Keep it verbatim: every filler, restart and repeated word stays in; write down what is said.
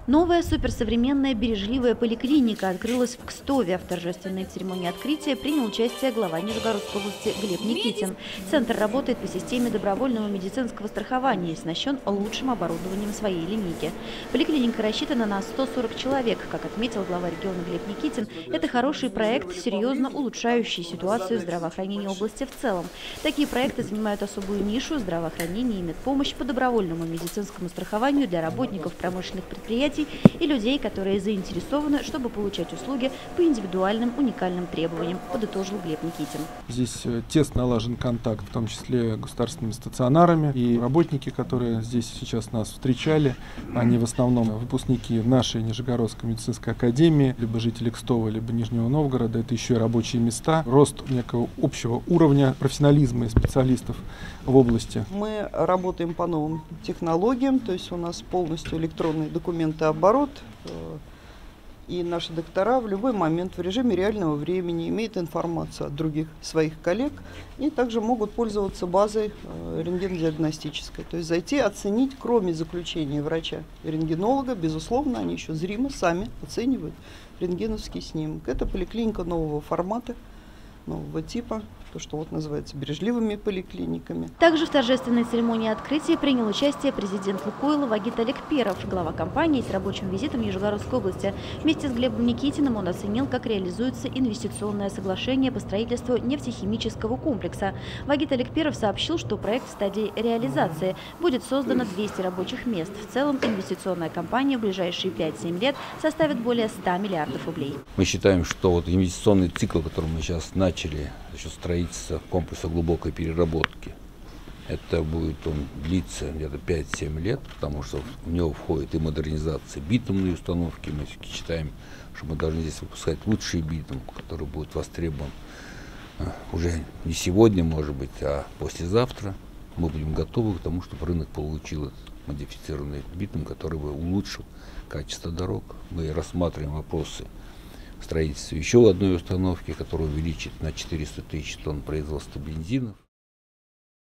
Новая суперсовременная бережливая поликлиника открылась в Кстове. В торжественной церемонии открытия принял участие глава Нижегородской области Глеб Никитин. Центр работает по системе добровольного медицинского страхования и оснащен лучшим оборудованием своей линейки. Поликлиника рассчитана на сто сорок человек. Как отметил глава региона Глеб Никитин, это хороший проект, серьезно улучшающий ситуацию здравоохранения области в целом. Такие проекты занимают особую нишу здравоохранения и медпомощь по добровольному медицинскому страхованию для работников промышленных предприятий и людей, которые заинтересованы, чтобы получать услуги по индивидуальным уникальным требованиям, подытожил Глеб Никитин. Здесь тесно налажен контакт, в том числе государственными стационарами, и работники, которые здесь сейчас нас встречали, они в основном выпускники нашей Нижегородской медицинской академии, либо жители Кстова, либо Нижнего Новгорода. Это еще и рабочие места, рост некого общего уровня профессионализма и специалистов в области. Мы работаем по новым технологиям, то есть у нас полностью электронные документы оборот, и наши доктора в любой момент в режиме реального времени имеют информацию от других своих коллег и также могут пользоваться базой рентгенодиагностической. То есть зайти, оценить, кроме заключения врача-рентгенолога, безусловно, они еще зримо сами оценивают рентгеновский снимок. Это поликлиника нового формата, нового типа, то, что вот называется бережливыми поликлиниками. Также в торжественной церемонии открытия принял участие президент «Лукойла» Вагит Алекперов. Глава компании с рабочим визитом в Нижегородской области. Вместе с Глебом Никитиным он оценил, как реализуется инвестиционное соглашение по строительству нефтехимического комплекса. Вагит Алекперов сообщил, что проект в стадии реализации. Будет создано двести рабочих мест. В целом инвестиционная кампания в ближайшие пять-семь лет составит более ста миллиардов рублей. Мы считаем, что вот инвестиционный цикл, который мы сейчас начали за счет строительства комплекса глубокой переработки, это будет он длиться где-то пять-семь лет, потому что в него входит и модернизация битумной установки. Мы считаем, что мы должны здесь выпускать лучший битум, который будет востребован уже не сегодня, может быть, а послезавтра. Мы будем готовы к тому, чтобы рынок получил модифицированный битум, который бы улучшил качество дорог. Мы рассматриваем вопросы строительства еще одной установки, которая увеличит на четыреста тысяч тонн производства бензинов.